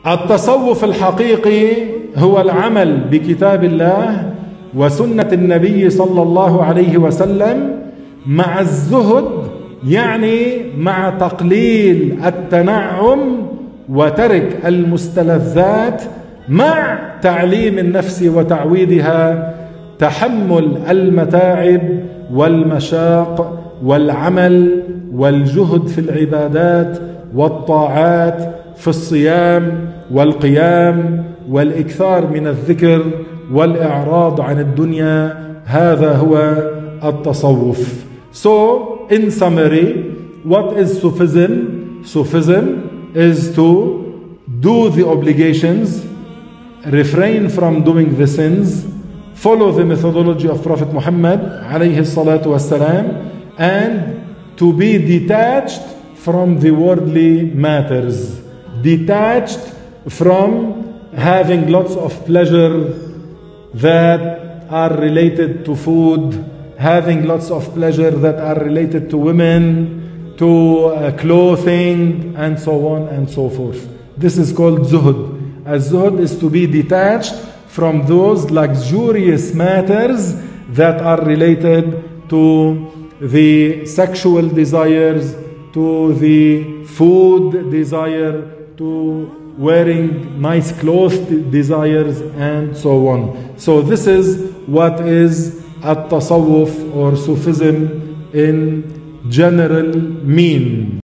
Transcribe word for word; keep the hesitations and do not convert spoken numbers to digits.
التصوف الحقيقي هو العمل بكتاب الله وسنة النبي صلى الله عليه وسلم مع الزهد، يعني مع تقليل التنعم وترك المستلذات، مع تعليم النفس وتعويدها تحمل المتاعب والمشاق والعمل والجهد في العبادات والطاعات، في الصيام والقيام والإكثار من الذكر والإعراض عن الدنيا. هذا هو التصوف. So, in summary, what is Sufism? Sufism is to do the obligations, refrain from doing the sins, follow the methodology of Prophet Muhammad alayhi salatu wassalam, and to be detached from the worldly matters, detached from having lots of pleasure that are related to food, having lots of pleasure that are related to women, to uh, clothing, and so on and so forth. This is called zuhud. Az-zuhud is to be detached from those luxurious matters that are related to the sexual desires, to the food desire, to wearing nice clothes desires, and so on. So this is what is at-tasawwuf or Sufism in general mean.